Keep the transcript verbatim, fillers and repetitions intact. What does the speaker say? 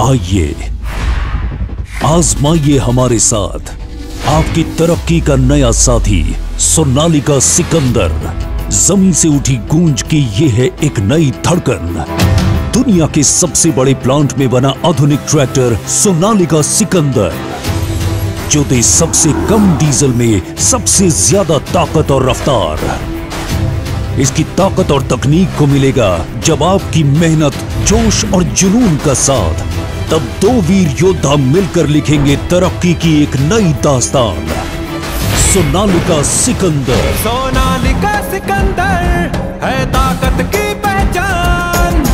आइए आजमाइए हमारे साथ आपकी तरक्की का नया साथी सोनालिका सिकंदर। जमीन से उठी गूंज की ये है एक नई धड़कन। दुनिया के सबसे बड़े प्लांट में बना आधुनिक ट्रैक्टर सोनालिका सिकंदर, जो दे सबसे कम डीजल में सबसे ज्यादा ताकत और रफ्तार। इसकी ताकत और तकनीक को मिलेगा जब आपकी मेहनत, जोश और जुनून का साथ। तब दो वीर योद्धा मिलकर लिखेंगे तरक्की की एक नई दास्तान। सोनालिका सिकंदर। सोनालिका सिकंदर है ताकत की पहचान।